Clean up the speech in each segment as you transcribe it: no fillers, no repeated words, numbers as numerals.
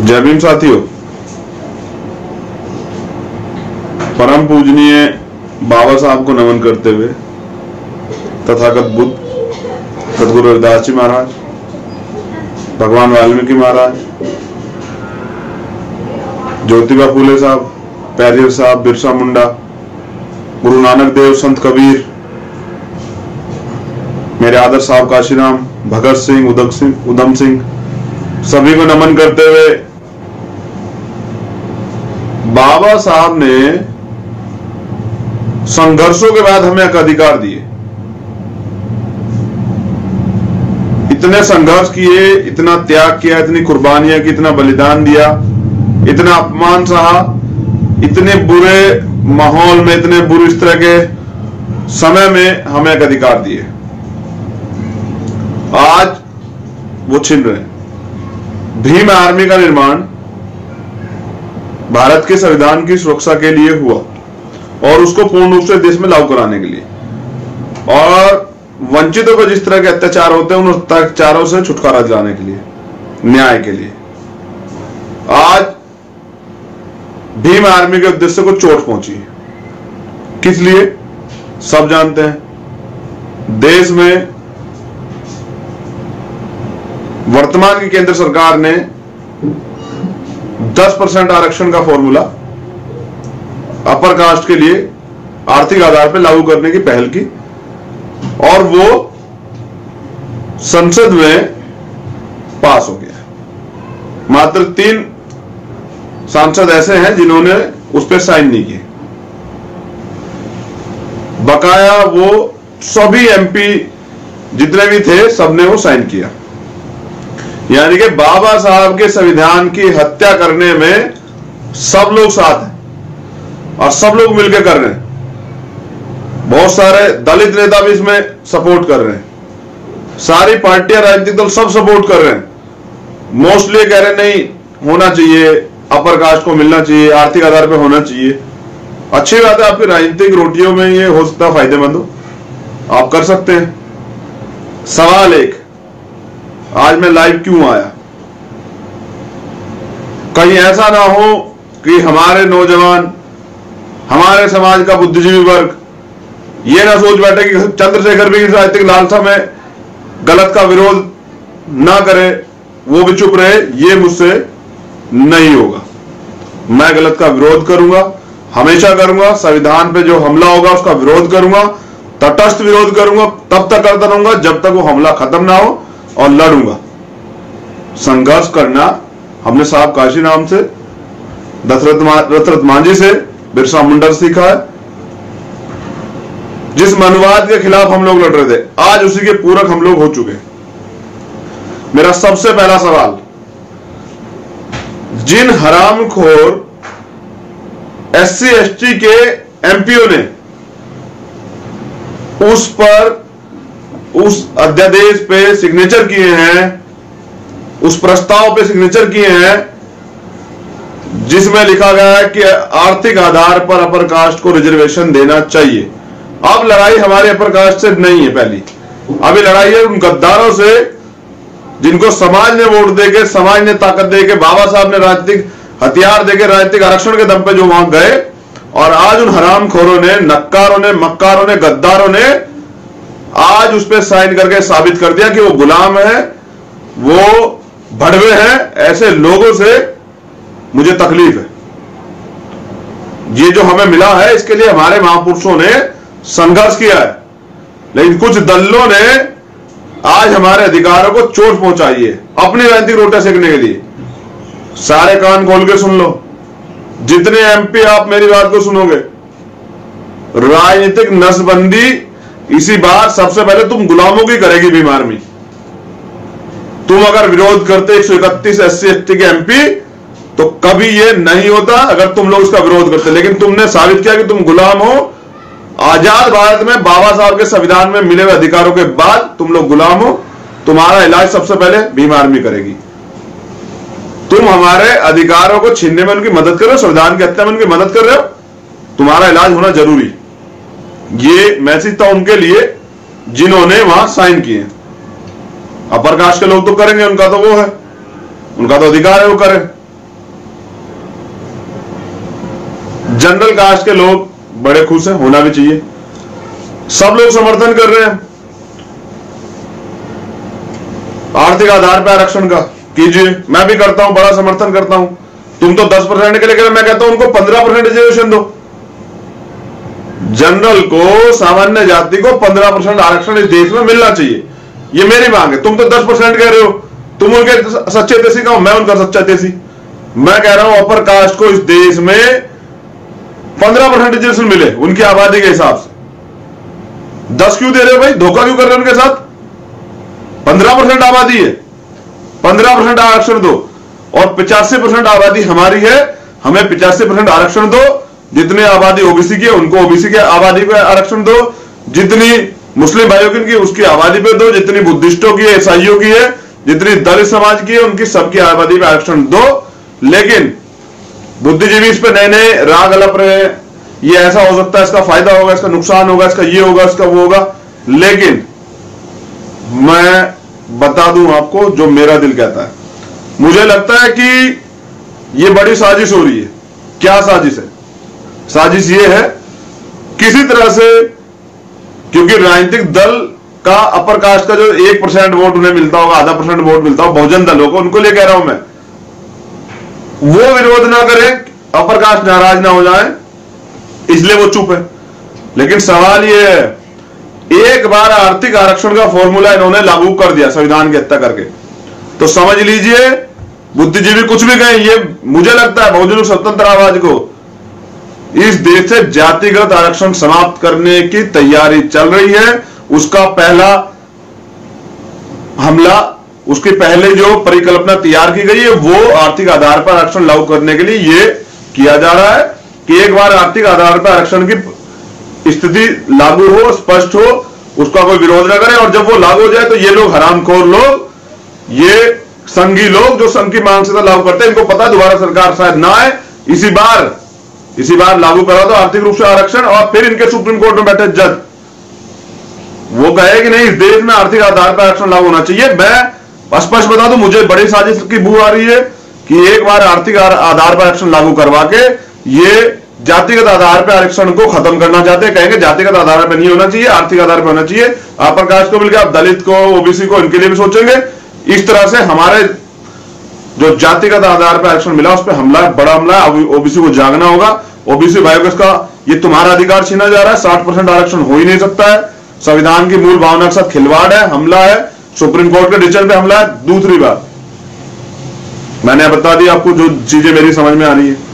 जय भीम साथियों। परम पूजनीय बाबा साहब को नमन करते हुए तथागत बुद्ध, सदगुरु रविदास जी महाराज, भगवान वाल्मीकि महाराज, ज्योतिबा फूले साहब, पेरियर साहब, बिरसा मुंडा, गुरु नानक देव, संत कबीर, मेरे आदर साहब काशीराम, भगत सिंह, उधम सिंह, सभी को नमन करते हुए बाबा साहब ने संघर्षों के बाद हमें एक अधिकार दिए। इतने संघर्ष किए, इतना त्याग किया, इतनी कुर्बानियां की, इतना बलिदान दिया, इतना अपमान सहा, इतने बुरे माहौल में, इतने बुरे इस तरह के समय में हमें एक अधिकार दिए। आज वो छिन रहे हैं। भीम आर्मी का निर्माण भारत के संविधान की सुरक्षा के लिए हुआ और उसको पूर्ण रूप से देश में लागू कराने के लिए, और वंचितों पर जिस तरह के अत्याचार होते हैं उन अत्याचारों से छुटकारा दिलाने के लिए, न्याय के लिए। आज भीम आर्मी के उद्देश्य को चोट पहुंची है। किस लिए? सब जानते हैं। देश में वर्तमान की केंद्र सरकार ने 10% आरक्षण का फॉर्मूला अपर कास्ट के लिए आर्थिक आधार पर लागू करने की पहल की, और वो संसद में पास हो गया। मात्र 3 सांसद ऐसे हैं जिन्होंने उस पर साइन नहीं किए। बकाया वो सभी एमपी जितने भी थे सबने वो साइन किया। यानी कि बाबा साहब के संविधान की हत्या करने में सब लोग साथ हैं और सब लोग मिलकर कर रहे हैं। बहुत सारे दलित नेता भी इसमें सपोर्ट कर रहे हैं। सारी पार्टियां, राजनीतिक दल सब सपोर्ट कर रहे हैं। मोस्टली कह रहे नहीं होना चाहिए, अपर कास्ट को मिलना चाहिए, आर्थिक आधार पर होना चाहिए। अच्छी बात है, आपकी राजनीतिक रोटियों में ये हो सकता है फायदेमंद हो, आप कर सकते हैं। सवाल एक, आज मैं लाइव क्यों आया? कहीं ऐसा ना हो कि हमारे नौजवान, हमारे समाज का बुद्धिजीवी वर्ग ये ना सोच बैठे कि चंद्रशेखर भी इस राजनीतिक लालसा में गलत का विरोध ना करे, वो भी चुप रहे। ये मुझसे नहीं होगा। मैं गलत का विरोध करूंगा, हमेशा करूंगा। संविधान पे जो हमला होगा उसका विरोध करूंगा, तटस्थ विरोध करूंगा, तब तक करता रहूंगा जब तक वो हमला खत्म ना हो, और लड़ूंगा। संघर्ष करना हमने साहब काशीराम से, दशरथ मांझी से, बिरसा मुंडा से सीखा है। जिस मनुवाद के खिलाफ हम लोग लड़ रहे थे, आज उसी के पूरक हम लोग हो चुके हैं। मेरा सबसे पहला सवाल, जिन हरामखोर SC ST के एमपीओ ने उस पर, उस अध्यादेश पे सिग्नेचर किए हैं, उस प्रस्ताव पे सिग्नेचर किए हैं जिसमें लिखा गया है कि आर्थिक आधार पर अपर कास्ट को रिजर्वेशन देना चाहिए। अब लड़ाई हमारे अपर कास्ट से नहीं है। पहली अभी लड़ाई है उन गद्दारों से जिनको समाज ने वोट देके, समाज ने ताकत देके, बाबा साहब ने राजनीतिक हथियार देके, राजनीतिक आरक्षण के दम पे जो वहां गए, और आज उन हरामखोरों ने, नक्कारों ने, मक्कारों ने, गद्दारों ने आज उस पर साइन करके साबित कर दिया कि वो गुलाम है, वो भड़वे हैं। ऐसे लोगों से मुझे तकलीफ है। ये जो हमें मिला है इसके लिए हमारे महापुरुषों ने संघर्ष किया है, लेकिन कुछ दलों ने आज हमारे अधिकारों को चोट पहुंचाई है अपनी राजनीतिक रोटियां सेकने के लिए। सारे कान खोल के सुन लो, जितने एमपी आप मेरी बात को सुनोगे, राजनीतिक नसबंदी इसी बार सबसे पहले तुम गुलामों की करेगी भीम आर्मी। तुम अगर विरोध करते 131 SC ST के एमपी तो कभी ये नहीं होता अगर तुम लोग इसका विरोध करते, लेकिन तुमने साबित किया कि तुम गुलाम हो। आजाद भारत में बाबा साहब के संविधान में मिले हुए अधिकारों के बाद तुम लोग गुलाम हो। तुम्हारा इलाज सबसे पहले भीम आर्मी करेगी। तुम हमारे अधिकारों को छीनने में उनकी मदद कर रहे हो, संविधान की हत्या में उनकी मदद कर रहे हो, तुम्हारा इलाज होना जरूरी। ये मैसेज था उनके लिए जिन्होंने वहां साइन किए। अपर कास्ट के लोग तो करेंगे, उनका तो वो है, उनका तो अधिकार है वो करें। जनरल कास्ट के लोग बड़े खुश हैं, होना भी चाहिए। सब लोग समर्थन कर रहे हैं आर्थिक आधार पर आरक्षण का, कीजिए, मैं भी करता हूं, बड़ा समर्थन करता हूं। तुम तो 10% के लिए कह रहे, मैं कहता हूं उनको 15% रिजर्वेशन दो। जनरल को, सामान्य जाति को 15% आरक्षण इस देश में मिलना चाहिए, ये मेरी मांग है। तुम तो 10% कह रहे हो, तुम उनके सच्चे देसी का, मैं उनका सच्चा देसी। मैं कह रहा हूं अपर कास्ट को इस देश में 15% रिजर्वेशन मिले उनकी आबादी के हिसाब से। 10 क्यों दे रहे हो भाई, धोखा क्यों कर रहे हो उनके साथ? 15% आबादी है, 15% आरक्षण दो। और 85% आबादी हमारी है, हमें 85% आरक्षण दो। जितनी आबादी ओबीसी की है उनको ओबीसी के आबादी पे आरक्षण दो, जितनी मुस्लिम भाइयों की उसकी आबादी पे दो, जितनी बुद्धिस्टों की है, ईसाइयों की है, जितनी दलित समाज की है उनकी सबकी आबादी पे आरक्षण दो। लेकिन बुद्धिजीवी इस पे नए नए राग अलप रहे हैं, ये ऐसा हो सकता है, इसका फायदा होगा, इसका नुकसान होगा, इसका ये होगा, इसका वो होगा। लेकिन मैं बता दूं आपको जो मेरा दिल कहता है, मुझे लगता है कि ये बड़ी साजिश हो रही है। क्या साजिश है? साजिश ये है किसी तरह से, क्योंकि राजनीतिक दल का अपर कास्ट का जो 1% वोट उन्हें मिलता होगा, आधा % वोट मिलता होगा बहुजन दलों को, उनको लिए कह रहा हूं मैं, वो विरोध ना करें, अपर कास्ट नाराज ना हो जाए, इसलिए वो चुप है। लेकिन सवाल ये है, एक बार आर्थिक आरक्षण का फॉर्मूला इन्होंने लागू कर दिया संविधान की हत्या करके, तो समझ लीजिए बुद्धिजीवी कुछ भी कहें, ये मुझे लगता है बहुजन स्वतंत्र आवाज को इस देश से जातिगत आरक्षण समाप्त करने की तैयारी चल रही है। उसका पहला हमला, उसकी पहले जो परिकल्पना तैयार की गई है वो आर्थिक आधार पर आरक्षण लागू करने के लिए ये किया जा रहा है कि एक बार आर्थिक आधार पर आरक्षण की स्थिति लागू हो, स्पष्ट हो, उसका कोई विरोध न करे, और जब वो लागू हो जाए तो ये लोग हरामखोर लोग, ये संघी लोग जो संघ की मांग से लागू करते हैं, इनको पता दोबारा सरकार शायद ना आए, इसी बार लागू करा दो आर्थिक रूप से आरक्षण, और फिर इनके सुप्रीम कोर्ट में बैठे जज वो कहे कि नहीं इस देश में आर्थिक आधार पर आरक्षण लागू होना चाहिए। मैं स्पष्ट बता दूं, मुझे बड़ी साजिश की बू आ रही है कि एक बार आर्थिक आधार पर आरक्षण लागू करवा के ये जातिगत आधार पर आरक्षण को खत्म करना चाहते हैं। कहेंगे जातिगत आधार पर नहीं होना चाहिए, आर्थिक आधार पर होना चाहिए। अपर कास्ट को मिलकर आप दलित को, ओबीसी को, इनके लिए भी सोचेंगे। इस तरह से हमारे जो जातिगत आधार पर आरक्षण मिला उस पर हमला, बड़ा हमला है। ओबीसी को जागना होगा। ओबीसी भाइयों को इसका, ये तुम्हारा अधिकार छीना जा रहा है। 60% आरक्षण हो ही नहीं सकता है, संविधान की मूल भावना के साथ खिलवाड़ है, हमला है, सुप्रीम कोर्ट के डिसीजन पे हमला है। दूसरी बात मैंने बता दी आपको जो चीजें मेरी समझ में आ रही है,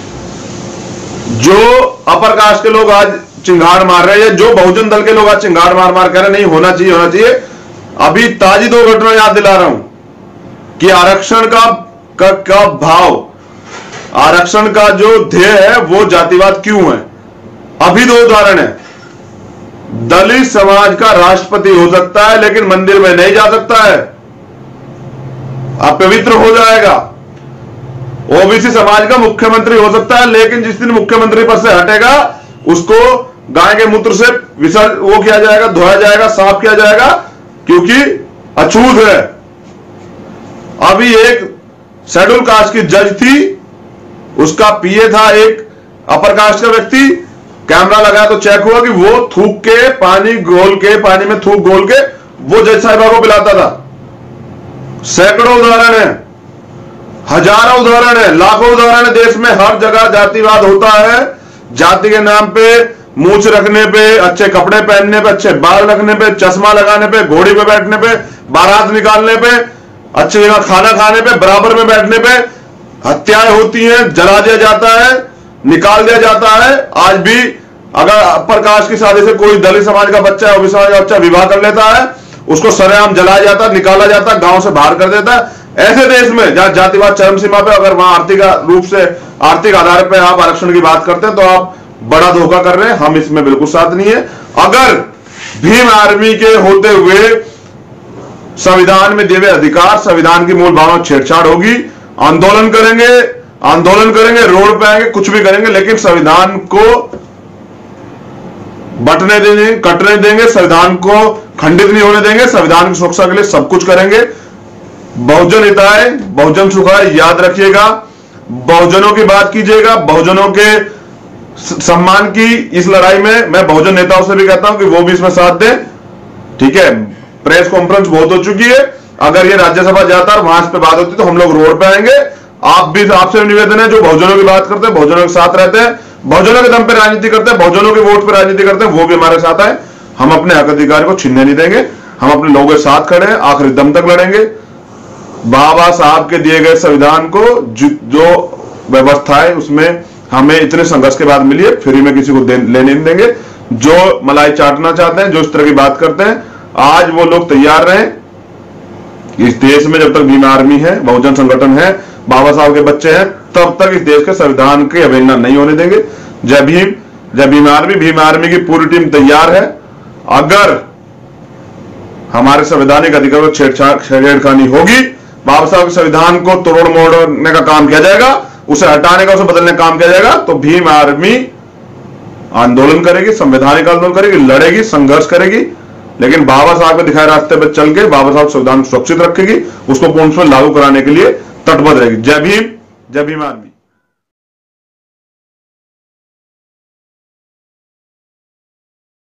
जो अपर कास्ट के लोग आज चिंगार मार रहे हैं, जो बहुजन दल के लोग आज चिंगार मार मार कह रहे नहीं होना चाहिए, होना चाहिए। अभी ताजी 2 घटना याद दिला रहा हूं कि आरक्षण का भाव, आरक्षण का जो ध्येय है वो जातिवाद क्यों है। अभी 2 उदाहरण है। दलित समाज का राष्ट्रपति हो सकता है लेकिन मंदिर में नहीं जा सकता है, अपवित्र हो जाएगा। ओबीसी समाज का मुख्यमंत्री हो सकता है लेकिन जिस दिन मुख्यमंत्री पद से हटेगा उसको गाय के मूत्र से वो किया जाएगा, धोया जाएगा, साफ किया जाएगा, क्योंकि अछूत है। अभी एक शेड्यूल कास्ट की जज थी, उसका पीए था एक अपर कास्ट का व्यक्ति, कैमरा लगाया तो चेक हुआ कि वो थूक के पानी में थूक घोल के वो जज साहिबा को पिलाता था। सैकड़ों उदाहरण है, हजारों उदाहरण है, लाखों उदाहरण है। देश में हर जगह जातिवाद होता है। जाति के नाम पे, मूछ रखने पे, अच्छे कपड़े पहनने पे, अच्छे बाल रखने पे, चश्मा लगाने पे, घोड़ी पे बैठने पे, बारात निकालने पे, अच्छी जगह खाना खाने पे, बराबर में बैठने पे हत्याएं होती हैं, जला दिया जाता है, निकाल दिया जाता है। आज भी अगर अपर कास्ट की शादी से कोई दलित समाज का बच्चा, ओबीसी समाज का बच्चा विवाह कर लेता है, उसको सरेआम जलाया जाता है, निकाला जाता है, गांव से बाहर कर देता है। ऐसे देश में जहां जातिवाद चरम सीमा पे, अगर वहां आर्थिक रूप से, आर्थिक आधार पर आप आरक्षण की बात करते हैं तो आप बड़ा धोखा कर रहे हैं। हम इसमें बिल्कुल साथ नहीं है। अगर भीम आर्मी के होते हुए संविधान में दिए हुए अधिकार, संविधान की मूल भावना छेड़छाड़ होगी, आंदोलन करेंगे, रोड पे आएंगे, कुछ भी करेंगे, लेकिन संविधान को बटने देंगे, कटने देंगे, संविधान को खंडित नहीं होने देंगे, संविधान की सुरक्षा के लिए सब कुछ करेंगे। बहुजन हिताय, बहुजन सुखाय, याद रखिएगा। बहुजनों की बात कीजिएगा, बहुजनों के सम्मान की इस लड़ाई में मैं बहुजन नेताओं से भी कहता हूं कि वो भी इसमें साथ दें। ठीक है, प्रेस कॉन्फ्रेंस बहुत हो चुकी है, अगर ये राज्यसभा जाता और वहां पे बात होती तो हम लोग रोड पे आएंगे। आप भी, आपसे निवेदन है, जो बहुजनों की बात करते हैं, बहुजनों के साथ रहते हैं, बहुजनों के दम पे राजनीति करते हैं, बहुजनों के वोट पे राजनीति करते हैं, वो भी हमारे साथ आए। हम अपने हक अधिकार को छीनने नहीं देंगे, हम अपने लोगों के साथ खड़े हैं, आखिरी दम तक लड़ेंगे। बाबा साहब के दिए गए संविधान को जो व्यवस्था है उसमें हमें इतने संघर्ष के बाद मिली है, फ्री में किसी को लेने नहीं देंगे। जो मलाई चाटना चाहते हैं, जो इस तरह की बात करते हैं, आज वो लोग तैयार रहें। इस देश में जब तक भीम आर्मी है, बहुजन संगठन है, बाबा साहब के बच्चे हैं, तब तक इस देश के संविधान की अवहेलना नहीं होने देंगे। जय भीम, जय भीम आर्मी की पूरी टीम तैयार है। अगर हमारे संवैधानिक अधिकार को छेड़खानी होगी, बाबा साहब के संविधान को तोड़ मोड़ने का काम किया जाएगा, उसे हटाने का, उसे बदलने का काम किया जाएगा, तो भीम आर्मी आंदोलन करेगी, संवैधानिक आंदोलन करेगी, लड़ेगी, संघर्ष करेगी। लेकिन बाबा साहब के दिखाए रास्ते पर चल के बाबा साहब संविधान सुरक्षित रखेगी, उसको पूर्ण रूप से लागू कराने के लिए तटबद्ध रहेगी। जय भीम, जय भीम आर्मी।